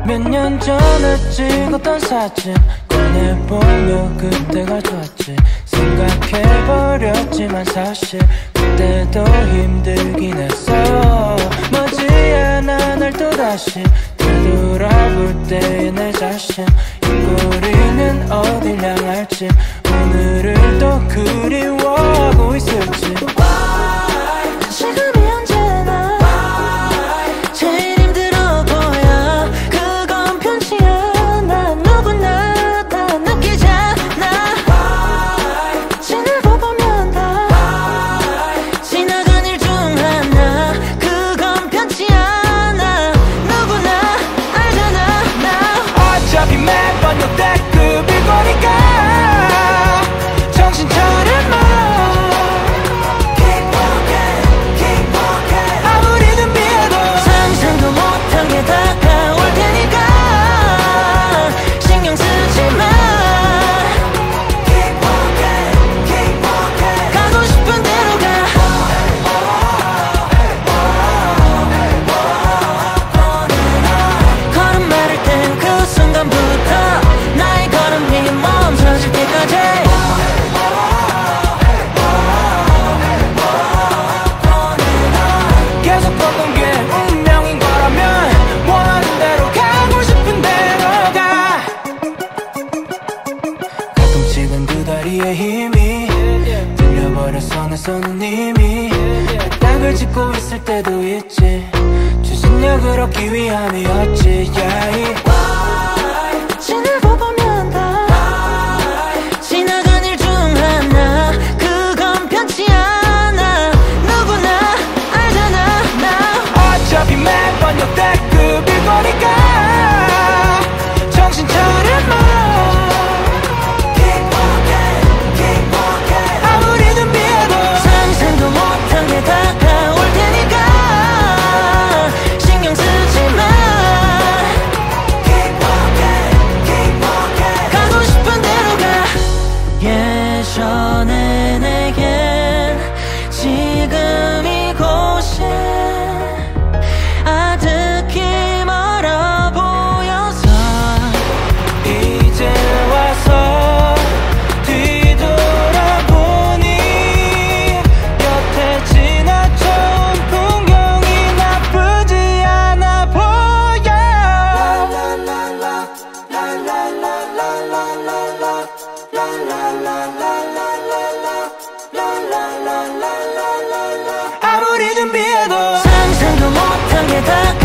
몇 년 전에 찍었던 사진 꺼내보며 그때가 좋았지 생각해버렸지만 사실 그때도 힘들긴 했어. 머지않아 날 또다시 되돌아볼 때의 내 자신 이 거리는 어딜 향할지 오늘을 또 그리워하고 있을지. 지금이 언제나 제일 힘들어 보여. 그건 편치 않아. 누구나 다 느끼잖아. 지나고 보면 다 지나간 일 중 하나. 그건 편치 않아. 누구나 알잖아. 어차피 매번 역대급일 거니까 정신 차려봐. 힘이 들려버려서 내 손은 이미 딱을 짚고 있을 때도 있지. 추진력을 얻기 위함이었지. 지나고 보면 다 지나간 일 중 하나. 그건 편치 않아. 누구나 알잖아. 어차피 매번 역대급일 거니까 정신 차려봐. 예전에 내겐 지금 이곳이 아득히 멀어 보여서 이제 와서 뒤돌아보니 곁에 지나쳐온 풍경이 나쁘지 않아 보여. 아무리 준비해도 상상도 못한 게 다가와.